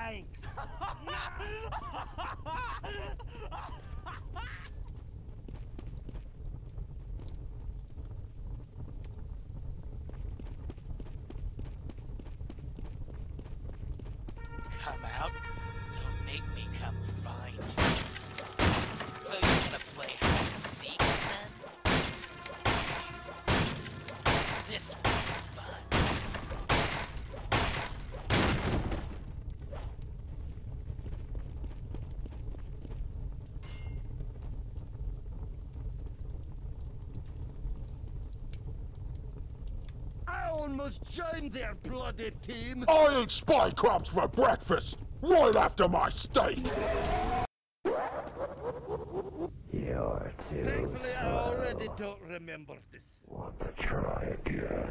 thanks. Come out? Don't make me come find you. So you're gonna play hide and seek, then? This will be fun. I almost joined their bloody team. I eat spy crabs for breakfast, right after my steak! You're too Thankfully, I slow. already don't remember this. Want to try again?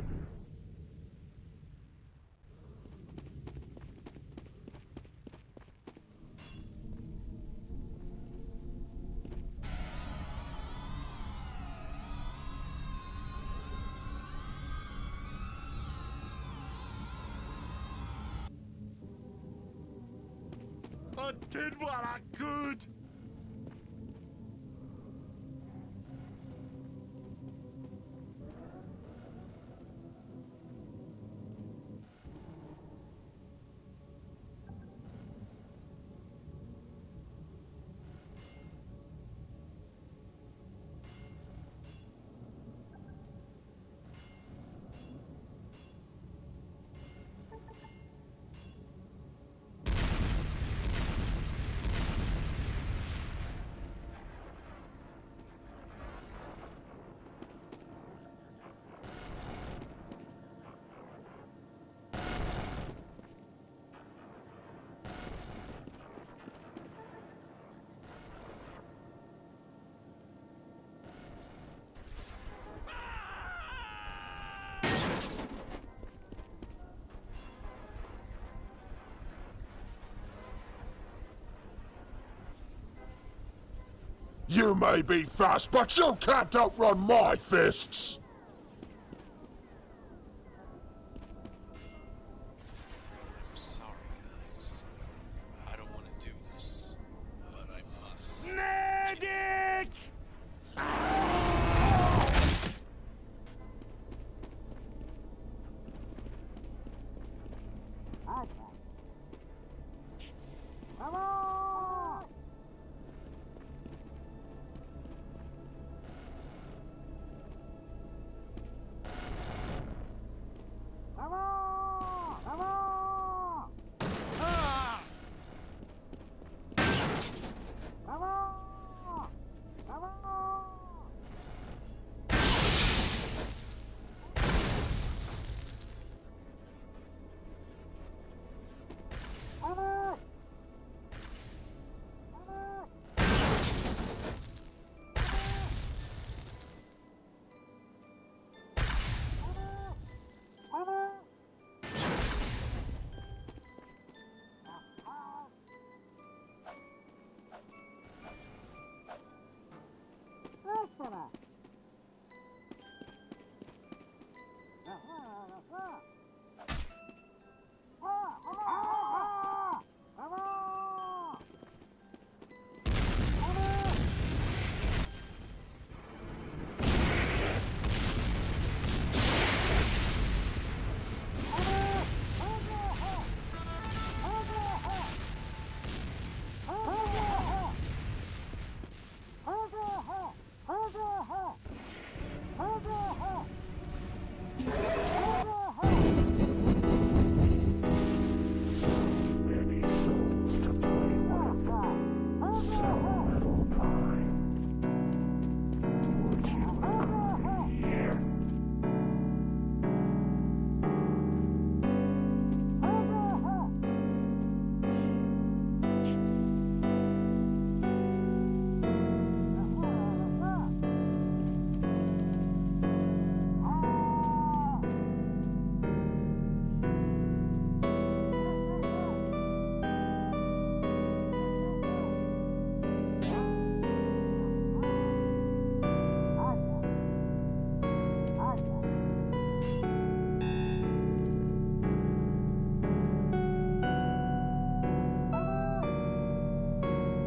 I did what I could. You may be fast, but you can't outrun my fists! I'm sorry, guys. I don't want to do this, but I must. Medic!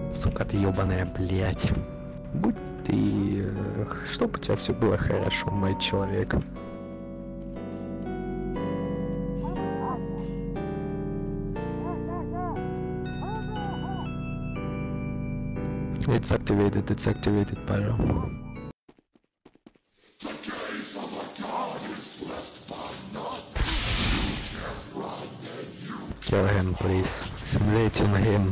Сука ты ебаная, блять. Будь ты... Чтоб у тебя все было хорошо, мой человек. It's activated, пожалуйста. Kill him, please. I'm waiting him.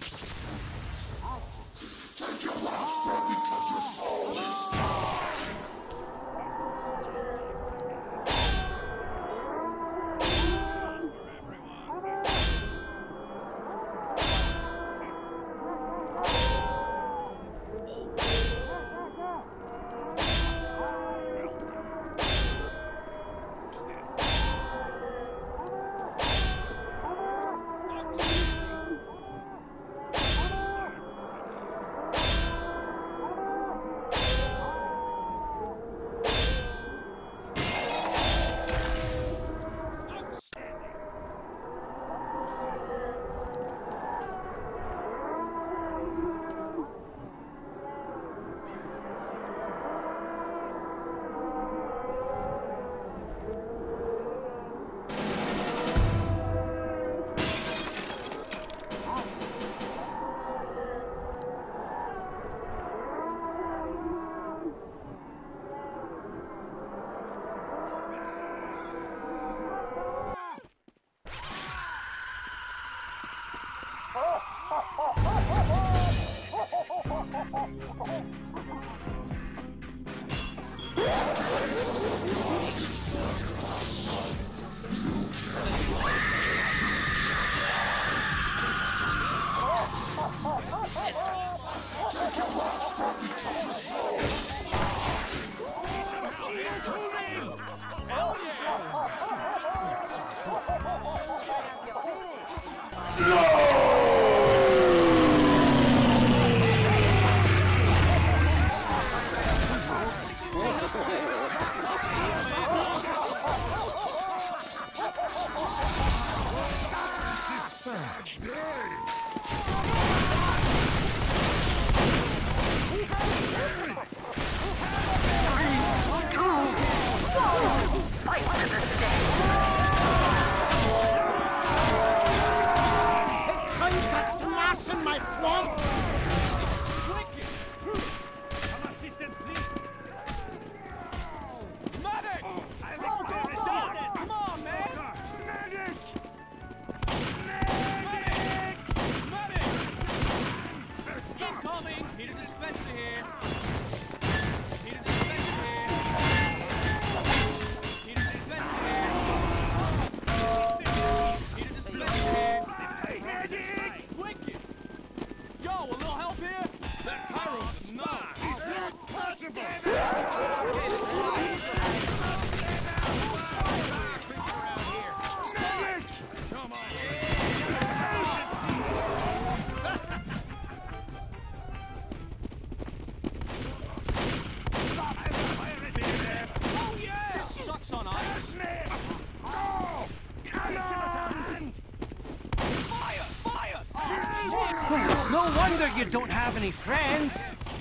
No wonder you don't have any friends!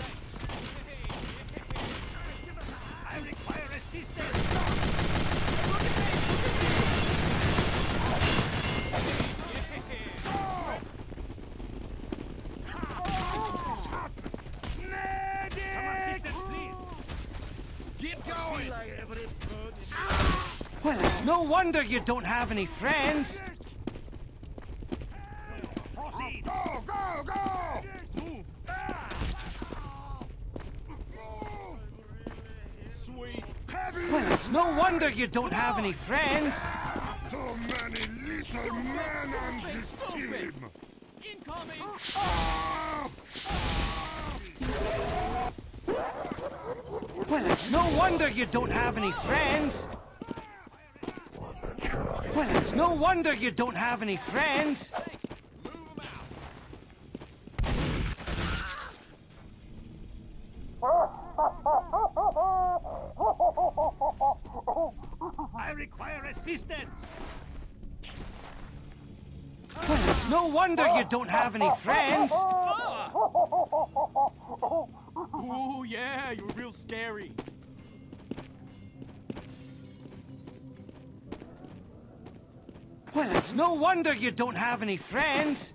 I require assistance! Well, it's no wonder you don't have any friends! Proceed! Go, go, go! Move! Sweet! Well, it's no wonder you don't have any friends! Too many little men on this team! Incoming! Well, it's no wonder you don't have any friends! Well, it's no wonder you don't have any friends! I require assistance! Well, it's no wonder you don't have any friends! Ooh, yeah, you were real scary. Well, it's no wonder you don't have any friends.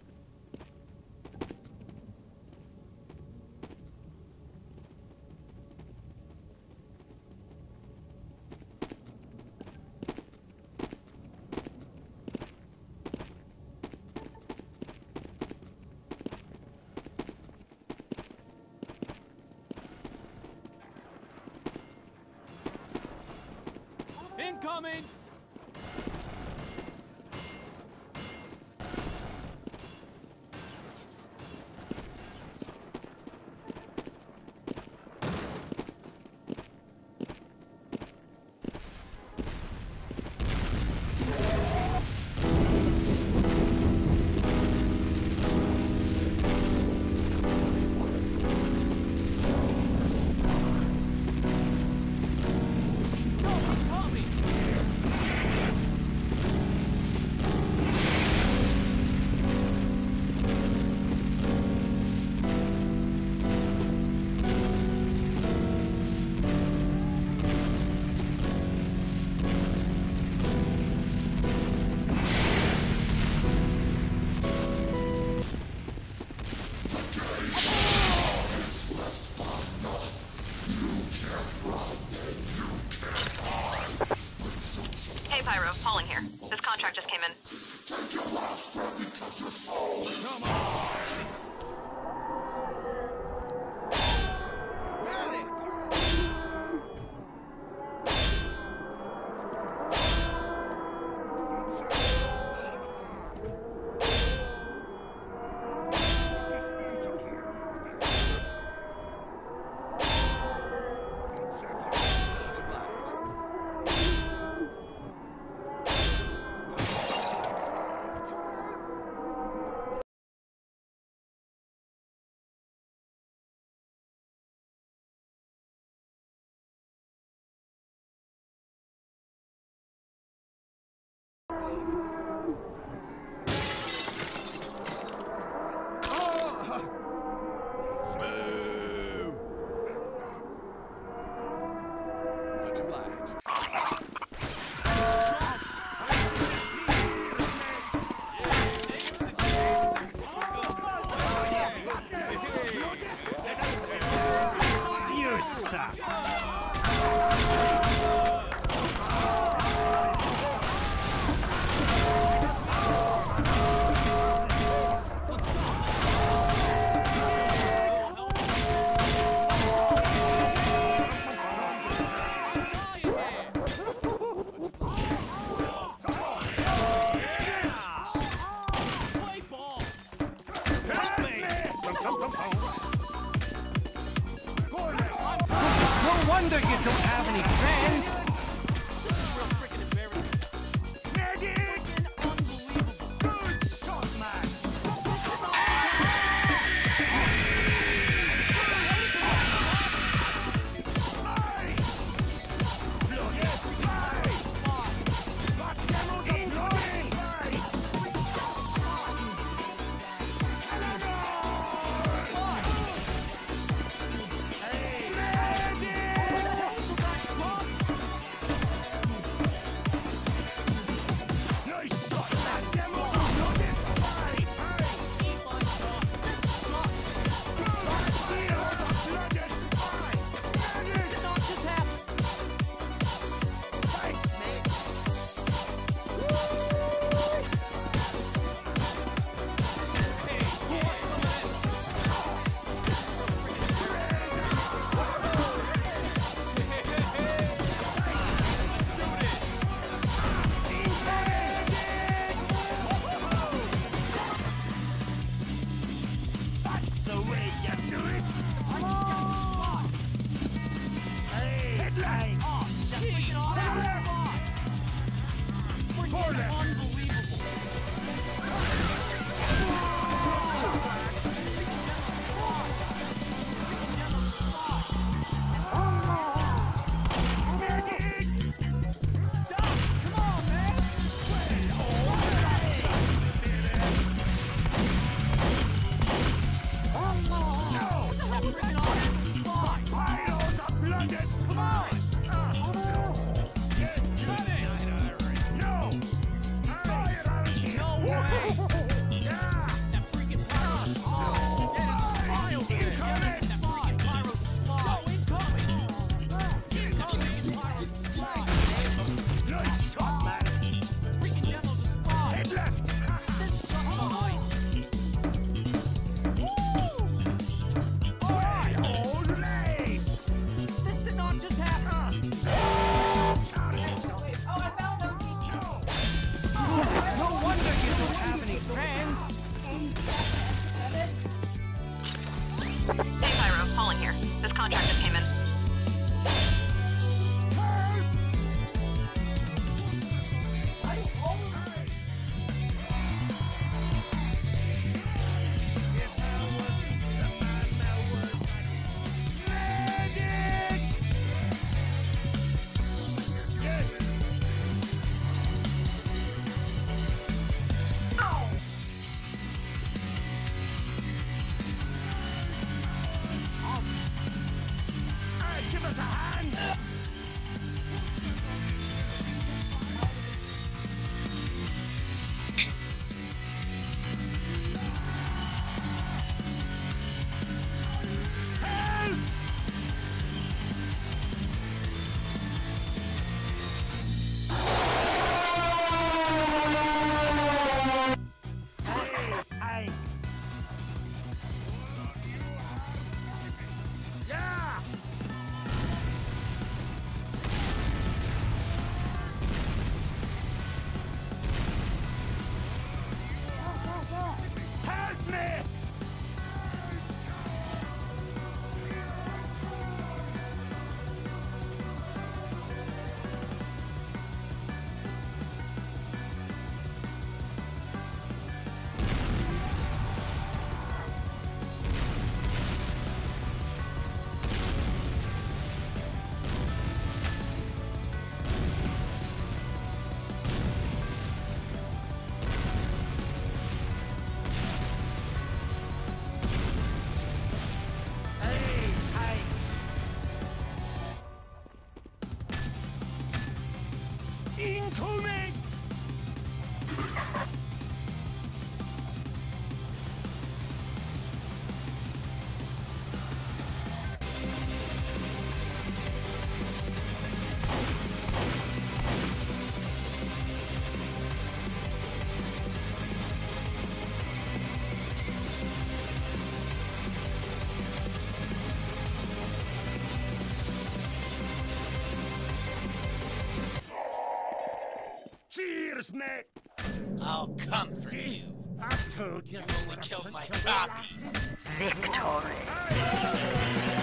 Incoming! Hey, Pyro, Pauling here. This contract just came in. You suck. No wonder you don't have any friends. This is real freaking embarrassing. Medic! Unbelievable. Good shot, man. falling here. This contract just came in. Give us a hand! Help! Hey! Yeah! Help me! Incoming! Cheers, mate! I'll comfort you. I told you. You only killed my copy. Victory.